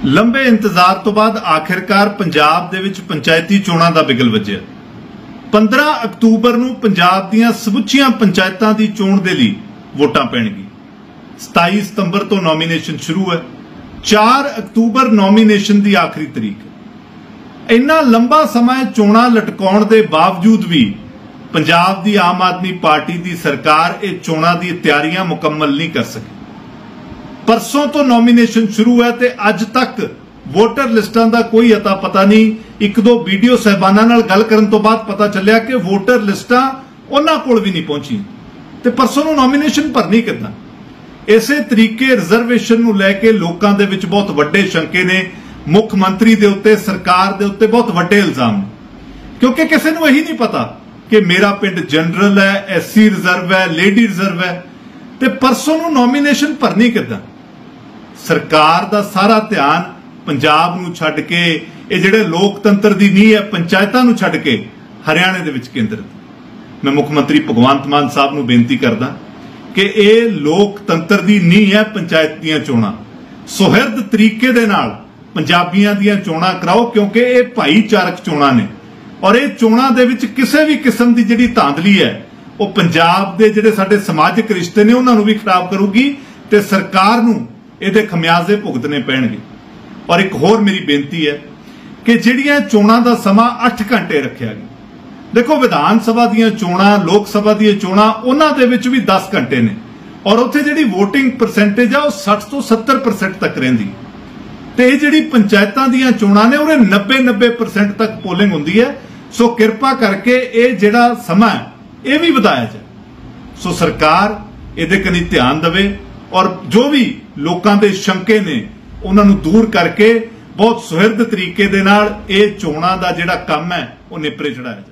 लंबे इंतजार तो बाद आखिरकार पंजाब दे विच पंचायती चोणां दा बिगल वज्जिया। 15 अक्तूबर नूं पंजाब दीआं समुच्चियां पंचायतां दी चोण दे लई वोटां पैणगीਆਂ। 27 सितंबर तो नॉमीनेशन शुरू है। 4 अक्तूबर नॉमीनेशन दी आखिरी तरीक। इन्ना लंबा समय चोणां लटकाउण दे बावजूद भी पंजाब दी आम आदमी पार्टी दी सरकार इह चोणां दी तैयारियां मुकम्मल नहीं कर सकी। परसों तो नॉमीनेशन शुरू है ते अज तक वोटर लिस्टां दा कोई अता पता नहीं। एक दो वीडियो साहबानां नाल गल करन तो बाद पता चलिया कि वोटर लिस्टां उन्हां कोल भी नहीं पहुंची ते परसों नूं नॉमीनेशन भरनी किदां। इसे तरीके रिजर्वेशन नूं लैके लोकां दे विच बहुत वड्डे शंके ने। मुख मंत्री दे उत्ते सरकार दे उत्ते बहुत वड्डे इल्जाम ने, क्योंकि किसी नूं यही नहीं पता कि मेरा पिंड जनरल है, एससी रिजर्व है, लेडी रिजर्व है ते परसों नूं नॉमीनेशन भरनी किदां। सरकार दा सारा ध्यान पंजाब नूं छड्ड के ये जिहड़े लोकतंत्र दी नींह है पंचायतां नूं छड्ड के हरियाणे दे विच केंद्रित। मैं मुख मंत्री भगवंत मान साहब नूं बेनती करदा कि ये लोकतंत्र दी नींह है पंचायत दीआं चोणां। सुहिरद तरीके दे नाल पंजाबियां दीआं चोणां कराओ, क्योंकि ये भाईचारक चोणां ने और ये चोणां दे विच किसी भी किस्म दी जिहड़ी धांधली है वो पंजाब दे जिहड़े साडे समाजिक रिश्ते ने उन्हां नूं भी खराब करूगी ते सरकार नूं ਇਹਦੇ खमियाजे भुगतने पैणगे। और एक होर मेरी बेनती है कि ਜਿਹੜੀਆਂ ਚੋਣਾਂ ਦਾ ਸਮਾਂ 8 ਘੰਟੇ ਰੱਖਿਆ ਗਿਆ। देखो विधान सभा ਦੀਆਂ ਚੋਣਾਂ, लोक सभा ਦੀਆਂ ਚੋਣਾਂ ਉਹਨਾਂ ਦੇ ਵਿੱਚ ਵੀ 10 ਘੰਟੇ ਨੇ और ਉੱਥੇ ਜਿਹੜੀ VOTING परसेंटेज ਆ ਉਹ 60 ਤੋਂ 70% ਤੱਕ ਰਹਿੰਦੀ ਤੇ ਇਹ ਜਿਹੜੀ ਪੰਚਾਇਤਾਂ ਦੀਆਂ ਚੋਣਾਂ ਨੇ ਉਹਦੇ 90% ਤੱਕ ਪੋਲਿੰਗ ਹੁੰਦੀ ਹੈ। ਸੋ ਕਿਰਪਾ ਕਰਕੇ ਇਹ ਜਿਹੜਾ ਸਮਾਂ ਇਹ ਵੀ ਵਧਾਇਆ ਜਾਏ। ਸੋ ਸਰਕਾਰ ਇਹਦੇ ਕਨੀ ਧਿਆਨ ਦੇਵੇ और जो भी लोगों के शंके ने उन्होंने दूर करके बहुत सुहिरद तरीके दे नाल ये चोणां दा जिहड़ा काम है वो निपरे चढ़ाया जाए।